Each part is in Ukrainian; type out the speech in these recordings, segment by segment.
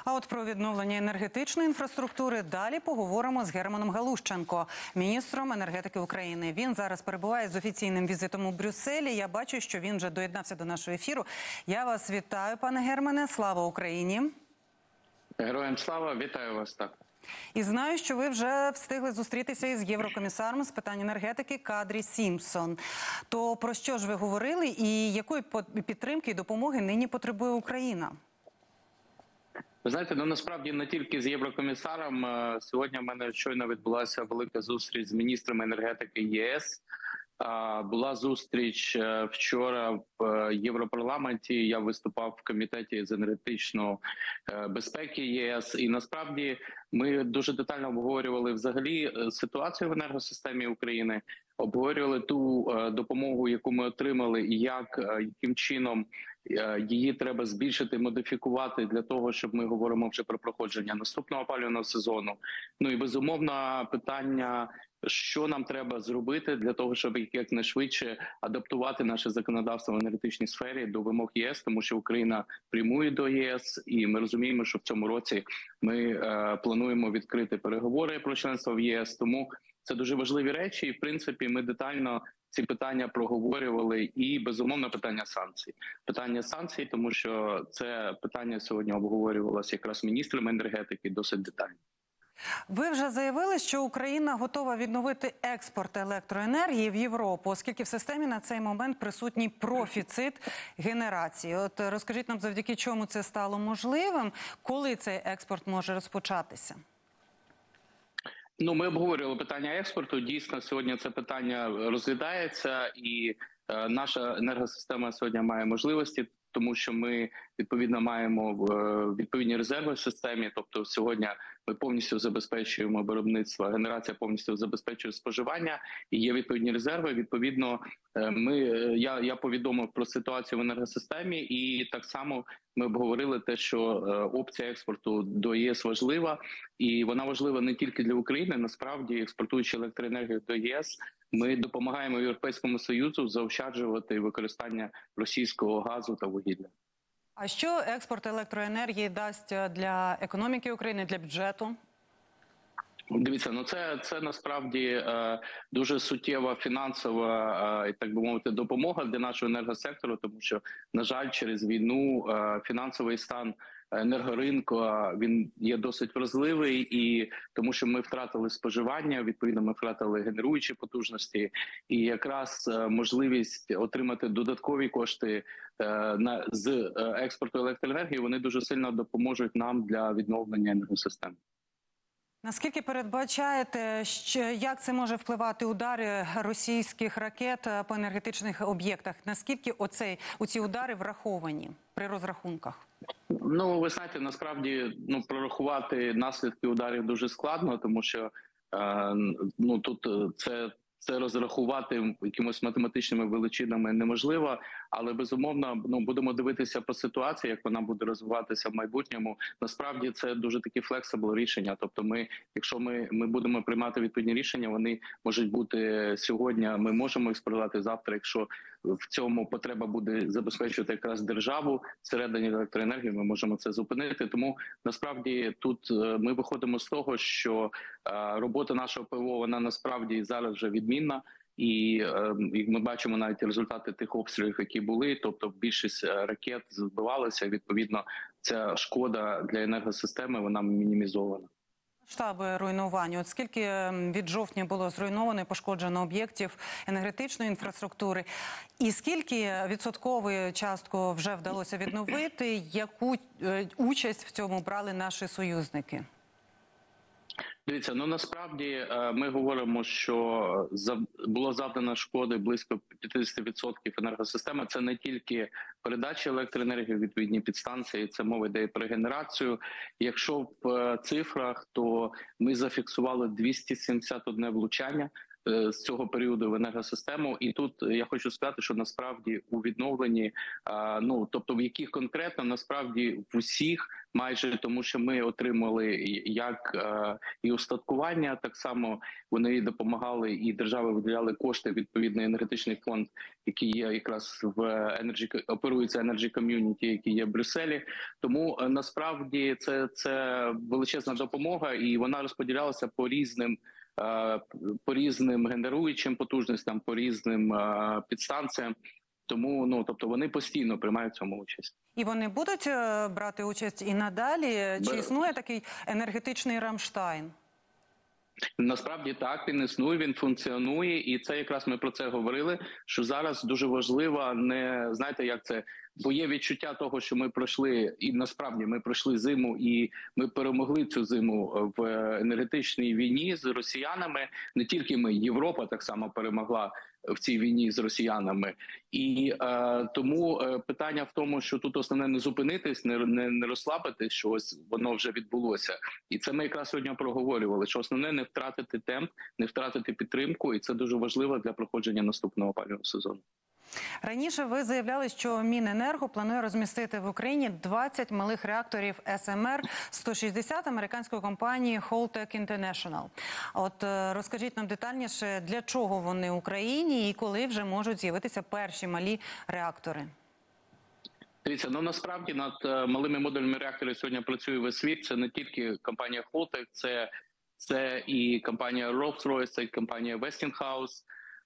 А от про відновлення енергетичної інфраструктури далі поговоримо з Германом Галущенко, міністром енергетики України. Він зараз перебуває з офіційним візитом у Брюсселі. Я бачу, що він вже доєднався до нашого ефіру. Я вас вітаю, пане Германе. Слава Україні! Героям слава! Вітаю вас так. І знаю, що ви вже встигли зустрітися із єврокомісаром з питань енергетики Кадрі Сімпсон. То про що ж ви говорили і якої підтримки і допомоги нині потребує Україна? Ви знаєте, насправді не тільки з єврокомісаром. Сьогодні в мене щойно відбулася велика зустріч з міністром енергетики ЄС. Була зустріч вчора в Європарламенті. Я виступав в комітеті з енергетичної безпеки ЄС. І насправді ми дуже детально обговорювали взагалі ситуацію в енергосистемі України, обговорювали ту допомогу, яку ми отримали, і яким чином її треба збільшити, модифікувати для того, щоб ми говоримо вже про проходження наступного опалювального сезону. Ну і безумовно питання, що нам треба зробити для того, щоб якнайшвидше адаптувати наше законодавство в енергетичній сфері до вимог ЄС, тому що Україна прямує до ЄС, і ми розуміємо, що в цьому році ми плануємо відкрити переговори про членство в ЄС. Тому це дуже важливі речі, і в принципі ми детально ці питання проговорювали. І безумовно питання санкцій, тому що це питання сьогодні обговорювалося якраз міністром енергетики досить детально. Ви вже заявили, що Україна готова відновити експорт електроенергії в Європу, оскільки в системі на цей момент присутній профіцит генерації. От розкажіть нам, завдяки чому це стало можливим, коли цей експорт може розпочатися? Ми обговорювали питання експорту. Дійсно, сьогодні це питання розглядається, і наша енергосистема сьогодні має можливості, тому що ми відповідно маємо відповідні резерви в системі. Тобто сьогодні ми повністю забезпечуємо виробництво, генерація повністю забезпечує споживання, і є відповідні резерви. Відповідно, я повідомив про ситуацію в енергосистемі, і так само ми обговорили те, що опція експорту до ЄС важлива, і вона важлива не тільки для України. Насправді, експортуючи електроенергію до єС, ми допомагаємо Європейському Союзу заощаджувати використання російського газу та вугілля. А що експорт електроенергії дасть для економіки України, для бюджету? Дивіться, це насправді дуже суттєва фінансова, так би мовити, допомога для нашого енергосектору, тому що, на жаль, через війну фінансовий стан енергоринку він є досить вразливий, і тому що ми втратили споживання, відповідно ми втратили генеруючі потужності, і якраз можливість отримати додаткові кошти з експорту електроенергії, вони дуже сильно допоможуть нам для відновлення енергосистеми. Наскільки передбачаєте, як це може впливати удари російських ракет по енергетичних об'єктах? Наскільки оці удари враховані при розрахунках? Ви знаєте, насправді прорахувати наслідки ударів дуже складно, тому що тут це розрахувати якимось математичними величинами неможливо, але безумовно будемо дивитися по ситуації, як вона буде розвиватися в майбутньому. Насправді це дуже такі флексибл рішення. Тобто, якщо ми будемо приймати відповідні рішення, вони можуть бути сьогодні. Ми можемо їх спродати завтра. Якщо в цьому потреба буде забезпечувати якраз державу всередині електроенергії, ми можемо це зупинити. Тому насправді тут ми виходимо з того, що робота нашого ПВО, вона насправді зараз вже відмінна. І ми бачимо навіть результати тих обстрілів, які були. Тобто більшість ракет збивалися. Відповідно, ця шкода для енергосистеми, вона мінімізована. Масштаби руйнування. От скільки від жовтня було зруйновано і пошкоджено об'єктів енергетичної інфраструктури? І скільки відсоткову частку вже вдалося відновити? Яку участь в цьому брали наші союзники? Дивіться, насправді ми говоримо, що було завдано шкоди близько 50% енергосистеми. Це не тільки передача електроенергії, відповідні підстанції, це мова йде і про генерацію. Якщо в цифрах, то ми зафіксували 271 влучання. з цього періоду в енергосистему. І тут я хочу сказати, що насправді у відновленні, тобто в яких конкретно, насправді в усіх майже, тому що ми отримали як і устаткування, так само вони допомагали, і держави виділяли кошти, відповідний енергетичний фонд, який є якраз оперується Energy Community, який є в Брюсселі. Тому насправді це величезна допомога, і вона розподілялася по різним генеруючим потужностям, по різним підстанціям. Тому, тобто вони постійно приймають в цьому участь. І вони будуть брати участь і надалі? Чи існує такий енергетичний Рамштайн? Насправді так, він існує, він функціонує, і це якраз ми про це говорили, що зараз дуже важливо не, знаєте, як це, бо є відчуття того, що ми пройшли, і насправді ми пройшли зиму, і ми перемогли цю зиму в енергетичній війні з росіянами. Не тільки ми, Європа так само перемогла в цій війні з росіянами. І тому питання в тому, що тут основне не зупинитись, не розслабитись, що ось воно вже відбулося. І це ми якраз сьогодні проговорювали, що основне не втратити темп, не втратити підтримку, і це дуже важливо для проходження наступного опалювального сезону. Раніше ви заявляли, що Міненерго планує розмістити в Україні 20 малих реакторів СМР-160 американської компанії Holtec International. От розкажіть нам детальніше, для чого вони Україні і коли вже можуть з'явитися перші малі реактори? Дивіться, насправді над малими модульними реакторами сьогодні працює весь світ. Це не тільки компанія Holtec, це і компанія Rolls-Royce, це і компанія Westinghouse.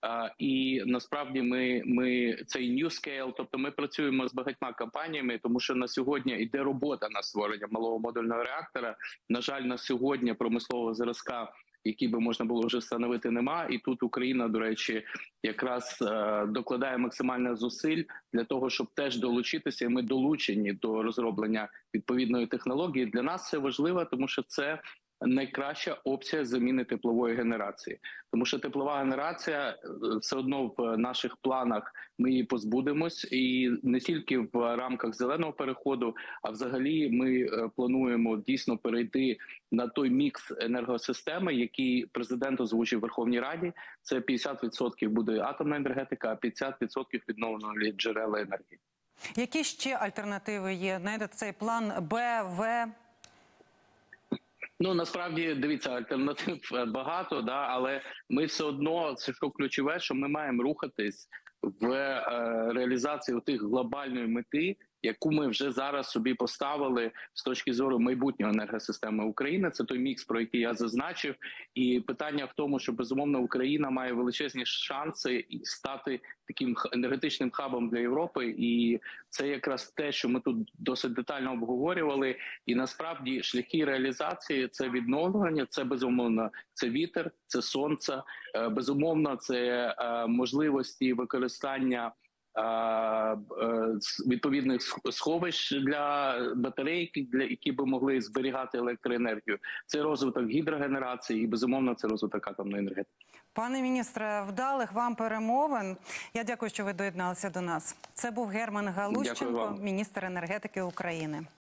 І насправді ми цей NewScale, тобто ми працюємо з багатьма компаніями, тому що на сьогодні йде робота на створення малого модульного реактора. На жаль, на сьогодні промислового зразка, який би можна було вже встановити, нема. І тут Україна, до речі, якраз докладає максимально зусиль для того, щоб теж долучитися. І ми долучені до розроблення відповідної технології. Для нас це важливо, тому що це найкраща опція заміни теплової генерації. Тому що теплова генерація все одно в наших планах, ми її позбудемось. І не тільки в рамках зеленого переходу, а взагалі ми плануємо дійсно перейти на той мікс енергосистеми, який президент озвучив в Верховній Раді. Це 50% буде атомна енергетика, а 50% відновлені джерела енергії. Які ще альтернативи є? Знаєте, цей план Б, В? Насправді, дивіться, альтернатив багато, але ми все одно, це що ключове, що ми маємо рухатись в реалізації тих глобальної мети, яку ми вже зараз собі поставили з точки зору майбутньої енергосистеми України. Це той мікс, про який я зазначив. І питання в тому, що, безумовно, Україна має величезні шанси стати таким енергетичним хабом для Європи. І це якраз те, що ми тут досить детально обговорювали. І насправді шляхи реалізації – це відновлення, це, безумовно, це вітер, це сонце, безумовно, це можливості використання відповідних сховищ для батарей, які би могли зберігати електроенергію. Це розвиток гідрогенерації і, безумовно, це розвиток атомної енергетики. Пане міністре, вдалих вам перемовин. Я дякую, що ви доєдналися до нас. Це був Герман Галущенко, міністр енергетики України.